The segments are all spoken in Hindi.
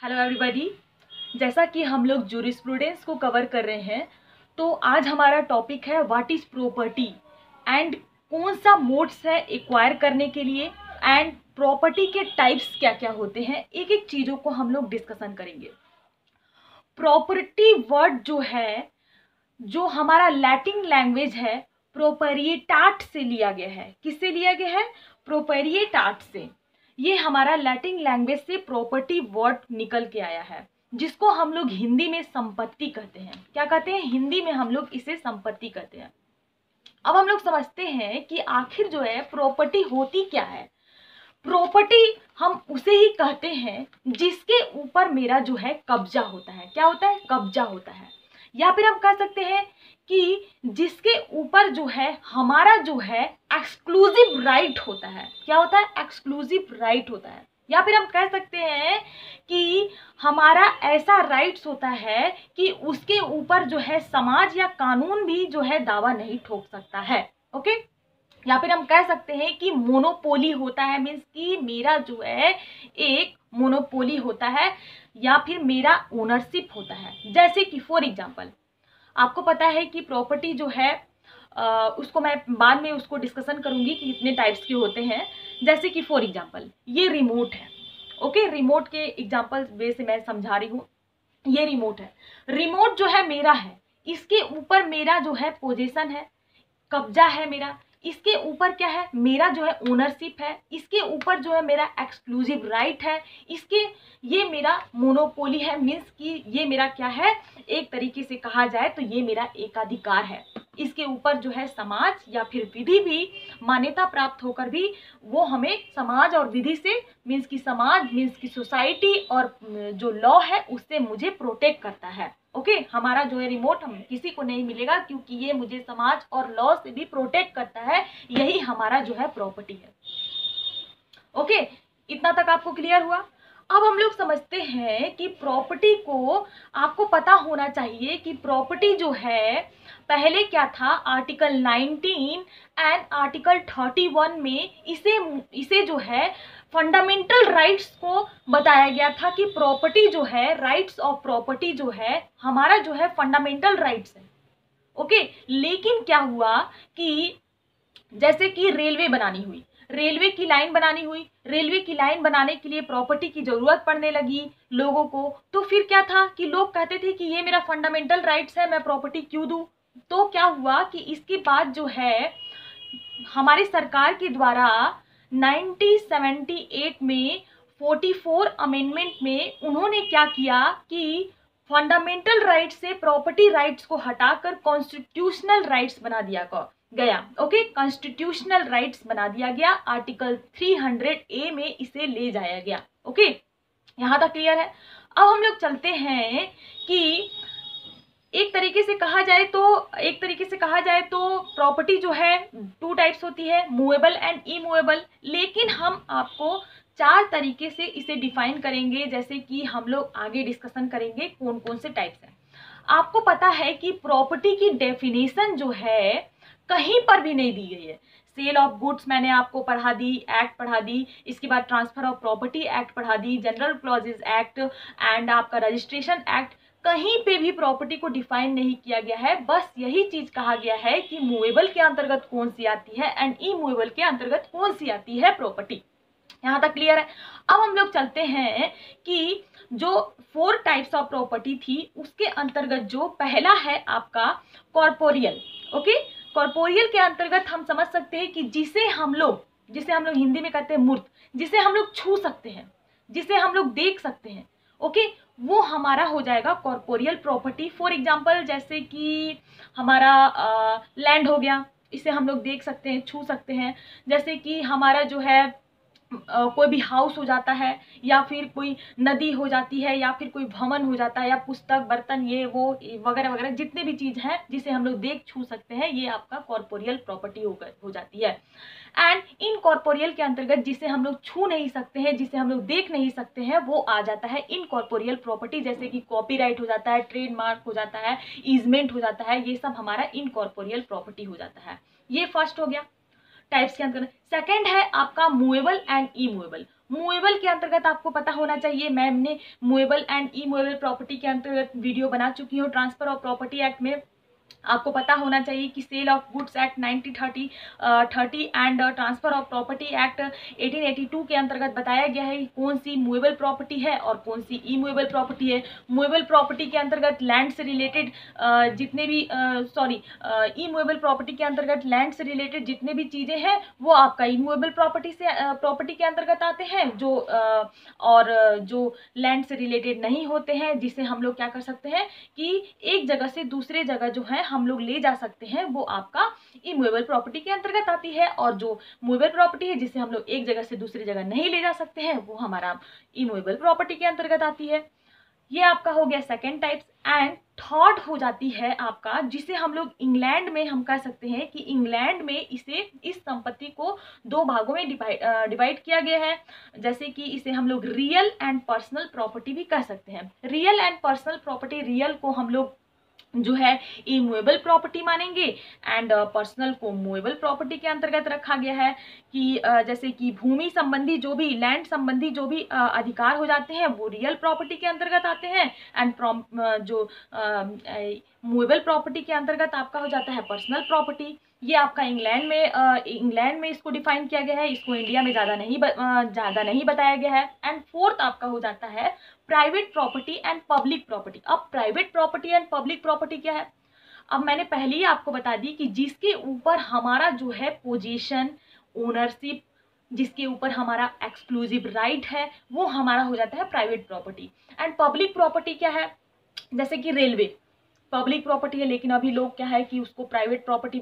Hello everybody. जैसा कि हम लोग जूरिस्प्रूडेंस को कवर कर रहे हैं, तो आज हमारा टॉपिक है व्हाट इज प्रॉपर्टी एंड कौन सा मोड्स है एक्वायर करने के लिए एंड प्रॉपर्टी के टाइप्स क्या क्या होते हैं। एक एक चीज़ों को हम लोग डिस्कशन करेंगे। प्रॉपर्टी वर्ड जो है, जो हमारा लैटिन लैंग्वेज है, प्रोपेरिएटाट से लिया गया है। किससे लिया गया है? प्रोपेरिएटाट से। ये हमारा लैटिन लैंग्वेज से प्रॉपर्टी वर्ड निकल के आया है, जिसको हम लोग हिंदी में संपत्ति कहते हैं। क्या कहते हैं? हिंदी में हम लोग इसे संपत्ति कहते हैं। अब हम लोग समझते हैं कि आखिर जो है प्रॉपर्टी होती क्या है। प्रॉपर्टी हम उसे ही कहते हैं जिसके ऊपर मेरा जो है कब्जा होता है। क्या होता है? कब्जा होता है। या फिर हम कह सकते हैं कि जिसके ऊपर जो है हमारा जो है एक्सक्लूसिव राइट होता है। क्या होता है? एक्सक्लूसिव राइट होता है। या फिर हम कह सकते हैं कि हमारा ऐसा राइट्स होता है कि उसके ऊपर जो है समाज या कानून भी जो है दावा नहीं ठोक सकता है। ओके। या फिर हम कह सकते हैं कि मोनोपोली होता है, मीन्स कि मेरा जो है एक मोनोपोली होता है या फिर मेरा ओनरशिप होता है। जैसे कि फॉर एग्जांपल आपको पता है कि प्रॉपर्टी जो है उसको मैं बाद में उसको डिस्कशन करूंगी कि कितने टाइप्स के होते हैं। जैसे कि फॉर एग्जांपल ये रिमोट है। ओके, रिमोट के एग्जांपल वे से मैं समझा रही हूँ। ये रिमोट है। रिमोट जो है मेरा है, इसके ऊपर मेरा जो है पोजीशन है, कब्जा है मेरा। इसके ऊपर क्या है? मेरा जो है ओनरशिप है। इसके ऊपर जो है मेरा एक्सक्लूसिव राइट है। इसके ये मेरा मोनोपोली है, मीन्स कि ये मेरा क्या है, एक तरीके से कहा जाए तो ये मेरा एकाधिकार है। इसके ऊपर जो है समाज या फिर विधि भी मान्यता प्राप्त होकर भी वो हमें समाज और विधि से, मीन्स की समाज मीन्स की सोसाइटी और जो लॉ है उससे मुझे प्रोटेक्ट करता है। ओके, हमारा जो है रिमोट हम किसी को नहीं मिलेगा क्योंकि ये मुझे समाज और लॉ से भी प्रोटेक्ट करता है। यही हमारा जो है प्रॉपर्टी है। ओके, इतना तक आपको क्लियर हुआ। अब हम लोग समझते हैं कि प्रॉपर्टी को आपको पता होना चाहिए कि प्रॉपर्टी जो है पहले क्या था। आर्टिकल 19 एंड आर्टिकल 31 में इसे जो है फंडामेंटल राइट्स को बताया गया था कि प्रॉपर्टी जो है, राइट्स ऑफ प्रॉपर्टी जो है हमारा जो है फंडामेंटल राइट्स है। ओके, लेकिन क्या हुआ कि जैसे कि रेलवे बनानी हुई, रेलवे की लाइन बनानी हुई, रेलवे की लाइन बनाने के लिए प्रॉपर्टी की जरूरत पड़ने लगी लोगों को। तो फिर क्या था कि लोग कहते थे कि ये मेरा फंडामेंटल राइट्स है, मैं प्रॉपर्टी क्यों दूं। तो क्या हुआ कि इसके बाद जो है हमारी सरकार के द्वारा 1978 में 44 अमेंडमेंट में उन्होंने क्या किया कि फंडामेंटल राइट से प्रॉपर्टी राइट्स को हटाकर कॉन्स्टिट्यूशनल राइट्स बना दिया गया। ओके, कॉन्स्टिट्यूशनल राइट्स बना दिया गया। आर्टिकल 300A में इसे ले जाया गया। ओके, यहां तक क्लियर है। अब हम लोग चलते हैं कि एक तरीके से कहा जाए तो प्रॉपर्टी जो है टू टाइप्स होती है, मूवेबल एंड इमूवेबल। लेकिन हम आपको 4 तरीके से इसे डिफाइन करेंगे, जैसे कि हम लोग आगे डिस्कशन करेंगे कौन कौन से टाइप्स हैं। आपको पता है कि प्रॉपर्टी की डेफिनेशन जो है कहीं पर भी नहीं दी गई है। सेल ऑफ गुड्स मैंने आपको पढ़ा दी, एक्ट पढ़ा दी, इसके बाद ट्रांसफर ऑफ प्रॉपर्टी एक्ट पढ़ा दी, जनरल क्लॉजेज एक्ट एंड आपका रजिस्ट्रेशन एक्ट। कहीं पे भी प्रॉपर्टी को डिफाइन नहीं किया गया है। बस यही चीज कहा गया है कि मूवेबल के अंतर्गत कौन सी आती है एंड इमूवेबल के अंतर्गत कौन सी आती है प्रॉपर्टी। यहां तक क्लियर है। अब हम लोग चलते हैं कि जो 4 टाइप्स ऑफ प्रॉपर्टी थी उसके अंतर्गत जो पहला है आपका कॉर्पोरियल। ओके, कॉर्पोरियल के अंतर्गत हम समझ सकते हैं कि जिसे हम लोग हिंदी में कहते हैं मूर्त, जिसे हम लोग छू सकते हैं, जिसे हम लोग देख सकते हैं। ओके, वो हमारा हो जाएगा कॉर्पोरियल प्रॉपर्टी। फॉर एग्जांपल जैसे कि हमारा लैंड हो गया, इसे हम लोग देख सकते हैं, छू सकते हैं। जैसे कि हमारा जो है कोई भी हाउस हो जाता है, या फिर कोई नदी हो जाती है, या फिर कोई भवन हो जाता है, या पुस्तक, बर्तन, ये वो वगैरह वगैरह जितने भी चीज हैं जिसे हम लोग देख छू सकते हैं, ये आपका कॉर्पोरियल प्रॉपर्टी हो जाती है। एंड इनकॉर्पोरियल के अंतर्गत जिसे हम लोग छू नहीं सकते हैं, जिसे हम लोग देख नहीं सकते हैं, वो आ जाता है इनकॉर्पोरियल प्रॉपर्टी। जैसे कि कॉपीराइट हो जाता है, ट्रेडमार्क हो जाता है, ईजमेंट हो जाता है, ये सब हमारा इनकॉर्पोरियल प्रॉपर्टी हो जाता है। ये फर्स्ट हो गया टाइप्स के अंतर्गत। सेकंड है आपका मूवेबल एंड इमूवेबल। मूवेबल के अंतर्गत आपको पता होना चाहिए, मैंने मूवेबल एंड इमूवेबल प्रॉपर्टी के अंतर्गत वीडियो बना चुकी हूँ। ट्रांसफर ऑफ प्रॉपर्टी एक्ट में आपको पता होना चाहिए कि sale of goods act 1930 and transfer of property act 1882 के अंतर्गत बताया गया है कि कौन सी मूवेबल प्रॉपर्टी है और कौन सी इमूवेबल प्रॉपर्टी है। मूवेबल प्रॉपर्टी के अंतर्गत लैंड से रिलेटेड जितने भी इमूवेबल प्रॉपर्टी के अंतर्गत लैंड से रिलेटेड जितने भी चीज़ें हैं वो आपका इमूवेबल प्रॉपर्टी के अंतर्गत आते हैं, जो लैंड से रिलेटेड नहीं होते हैं, जिसे हम लोग क्या कर सकते हैं कि एक जगह से दूसरे जगह जो है हम लोग ले जा सकते हैं, वो आपका इमूवेबल प्रॉपर्टी के अंतर्गत आती है। और जो मूवेबल प्रॉपर्टी है जिसे हम लोग एक जगह से दूसरी जगह नहीं ले जा सकते हैं, वो हमारा इमूवेबल प्रॉपर्टी के अंतर्गत आती है। ये आपका हो गया सेकेंड टाइप्स। एंड थर्ड हो जाती है आपका, जिसे हम लोग इंग्लैंड में हम कह सकते हैं कि इंग्लैंड में इस संपत्ति को दो भागों में डिवाइड किया गया है। जैसे कि इसे हम लोग रियल एंड पर्सनल प्रॉपर्टी भी कह सकते हैं। Real and personal property, real को हम लोग जो है इमूवेबल प्रॉपर्टी मानेंगे एंड पर्सनल को मूवेबल प्रॉपर्टी के अंतर्गत रखा गया है। कि जैसे कि भूमि संबंधी जो भी लैंड संबंधी जो भी अधिकार हो जाते हैं वो रियल प्रॉपर्टी के अंतर्गत आते हैं एंड जो मूवेबल प्रॉपर्टी के अंतर्गत आपका हो जाता है पर्सनल प्रॉपर्टी। ये आपका इंग्लैंड में इसको डिफाइन किया गया है, इसको इंडिया में ज़्यादा नहीं बताया गया है। एंड फोर्थ आपका हो जाता है private property and public property. अब private property and public property क्या है? अब मैंने पहले ही आपको बता दी कि जिसके ऊपर हमारा जो है पोजीशन, ओनरशिप, जिसके ऊपर हमारा एक्सक्लूसिव राइट है, वो हमारा हो जाता है private property. And public property क्या है? जैसे कि रेलवे पब्लिक प्रॉपर्टी है, लेकिन अभी लोग क्या है कि उसको प्राइवेट प्रॉपर्टी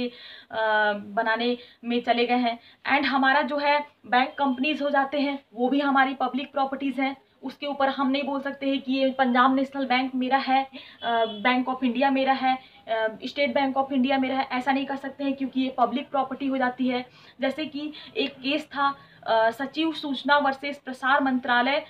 बनाने में चले गए हैं। एंड हमारा जो है बैंक कंपनीज हो जाते हैं, वो भी हमारी पब्लिक प्रॉपर्टीज हैं। उसके ऊपर हम नहीं बोल सकते हैं कि ये पंजाब नेशनल बैंक मेरा है, बैंक ऑफ इंडिया मेरा है, स्टेट बैंक ऑफ इंडिया मेरा है, ऐसा नहीं कर सकते हैं क्योंकि ये पब्लिक प्रॉपर्टी हो जाती है। जैसे कि एक केस था सचिव सूचना वर्सेस प्रसार मंत्रालय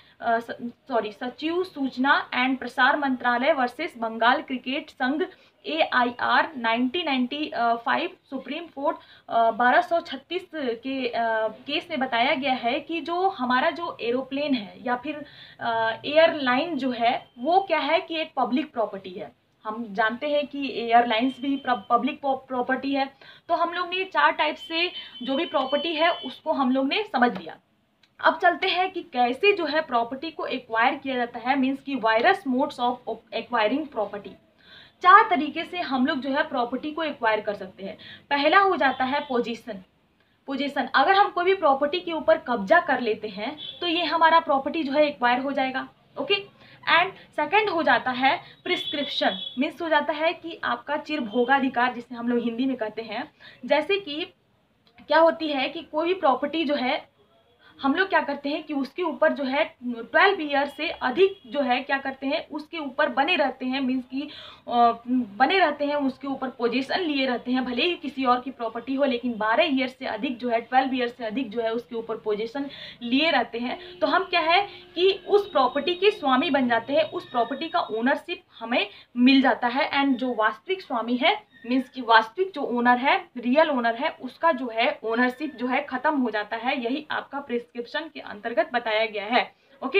सचिव सूचना एंड प्रसार मंत्रालय वर्सेस बंगाल क्रिकेट संघ AIR 1995 सुप्रीम कोर्ट 1236 के केस में बताया गया है कि जो हमारा जो एरोप्लेन है या फिर एयरलाइन जो है वो क्या है कि एक पब्लिक प्रॉपर्टी है। हम जानते हैं कि एयरलाइंस भी पब्लिक प्रॉपर्टी है। तो हम लोग ने 4 टाइप से जो भी प्रॉपर्टी है उसको हम लोग ने समझ लिया। अब चलते हैं कि कैसे जो है प्रॉपर्टी को एक्वायर किया जाता है, मीन्स की various modes of acquiring property. 4 तरीके से हम लोग जो है प्रॉपर्टी को एक्वायर कर सकते हैं। पहला हो जाता है पोजीशन। अगर हम कोई भी प्रॉपर्टी के ऊपर कब्जा कर लेते हैं तो ये हमारा प्रॉपर्टी जो है एक्वायर हो जाएगा। ओके। एंड सेकंड हो जाता है प्रिस्क्रिप्शन, मीन्स हो जाता है कि आपका चिरभोगाधिकार, जिसे हम लोग हिंदी में कहते हैं। जैसे कि क्या होती है कि कोई भी प्रॉपर्टी जो है हम लोग क्या करते हैं कि उसके ऊपर जो है 12 ईयर से अधिक जो है क्या करते हैं उसके ऊपर बने रहते हैं, मीन्स की बने रहते हैं, उसके ऊपर पोजीशन लिए रहते हैं। भले ही किसी और की प्रॉपर्टी हो, लेकिन 12 ईयर से अधिक जो है 12 ईयर से अधिक जो है उसके ऊपर पोजीशन लिए रहते हैं। तो हम क्या है कि उस प्रॉपर्टी के स्वामी बन जाते हैं, उस प्रॉपर्टी का ओनरशिप हमें मिल जाता है। एंड जो वास्तविक स्वामी है, मीन्स कि वास्तविक जो ओनर है, रियल ओनर है, उसका जो है ओनरशिप जो है खत्म हो जाता है। यही आपका प्रिस्क्रिप्शन के अंतर्गत बताया गया है। ओके।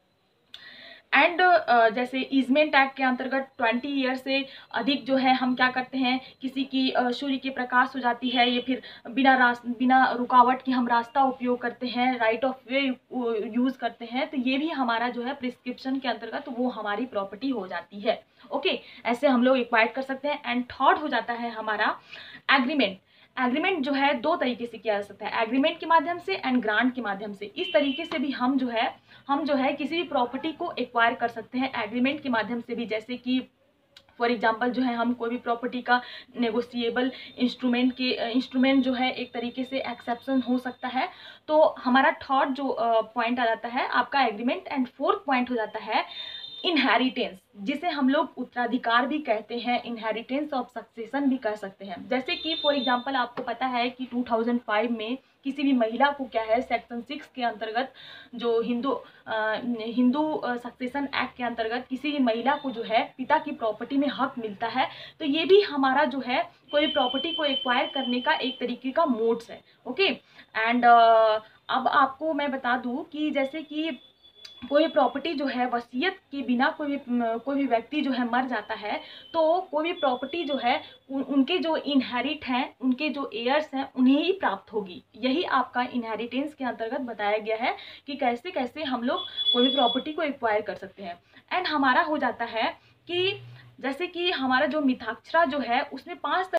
एंड जैसे ईजमेंट एक्ट के अंतर्गत 20 ईयर से अधिक जो है हम क्या करते हैं, किसी की सूर्य के प्रकाश हो जाती है या फिर बिना रुकावट के हम रास्ता उपयोग करते हैं, राइट ऑफ वे यूज करते हैं, तो ये भी हमारा जो है प्रिस्क्रिप्शन के अंतर्गत वो हमारी प्रॉपर्टी हो जाती है। ओके। ऐसे हम लोग एक्वायर कर सकते हैं। एंड थर्ड हो जाता है हमारा एग्रीमेंट जो है 2 तरीके से किया जा सकता है, एग्रीमेंट के माध्यम से एंड ग्रांट के माध्यम से। इस तरीके से भी हम जो है किसी भी प्रॉपर्टी को एक्वायर कर सकते हैं एग्रीमेंट के माध्यम से भी। जैसे कि फॉर एग्जांपल जो है हम कोई भी प्रॉपर्टी का नेगोशिएबल इंस्ट्रूमेंट जो है एक तरीके से एक्सेप्शन हो सकता है। तो हमारा थर्ड जो पॉइंट आ जाता है आपका एग्रीमेंट। एंड फोर्थ पॉइंट हो जाता है इनहेरिटेंस, जिसे हम लोग उत्तराधिकार भी कहते हैं, इनहेरिटेंस ऑफ सक्सेशन भी कह सकते हैं। जैसे कि फॉर एग्जांपल आपको पता है कि 2005 में किसी भी महिला को क्या है सेक्शन 6 के अंतर्गत, जो हिंदू सक्सेशन एक्ट के अंतर्गत किसी भी महिला को जो है पिता की प्रॉपर्टी में हक मिलता है। तो ये भी हमारा जो है कोई प्रॉपर्टी को एक्वायर करने का एक तरीके का मोड्स है। ओके, एंड अब आपको मैं बता दूं कि जैसे कि कोई प्रॉपर्टी जो है वसीयत के बिना कोई भी व्यक्ति जो है मर जाता है, तो कोई भी प्रॉपर्टी जो है उनके जो इनहेरिट हैं, उनके जो एयर्स हैं, उन्हें ही प्राप्त होगी। यही आपका इनहेरिटेंस के अंतर्गत बताया गया है कि कैसे कैसे हम लोग कोई भी प्रॉपर्टी को एक्वायर कर सकते हैं। एंड हमारा हो जाता है कि जैसे कि हमारा जो मिथाक्षरा जो है उसमें 5